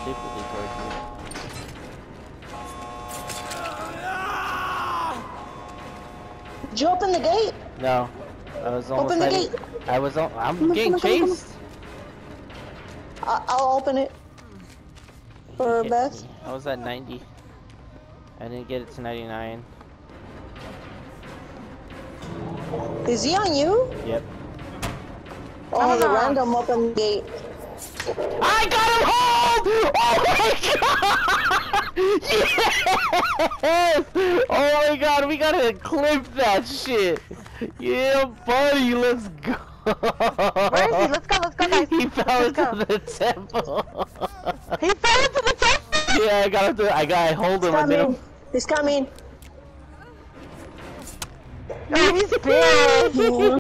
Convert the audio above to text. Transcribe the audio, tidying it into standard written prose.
stupidly towards you. Did you open the gate? No. I was almost Open the heading. gate. I'm getting chased. I'll open it. For Beth. I was at 90. I didn't get it to 99. Is he on you? Yep. Oh, the random open the gate. I got him home! Oh my god! Yes! Oh my god, we gotta clip that shit! Yeah, buddy, let's go! Where is he? Let's go, guys. He fell into the temple. He fell into the temple? Yeah, I gotta hold him. He's coming. Oh, he's big.